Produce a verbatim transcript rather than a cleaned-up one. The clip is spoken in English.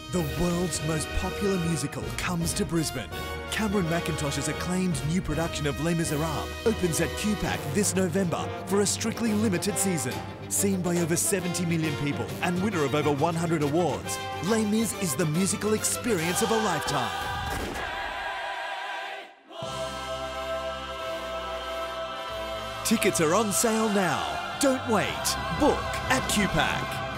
The world's most popular musical comes to Brisbane. Cameron Mackintosh's acclaimed new production of Les Misérables opens at Q PAC this November for a strictly limited season. Seen by over seventy million people and winner of over one hundred awards, Les Mis is the musical experience of a lifetime. Tickets are on sale now. Don't wait. Book at Q PAC.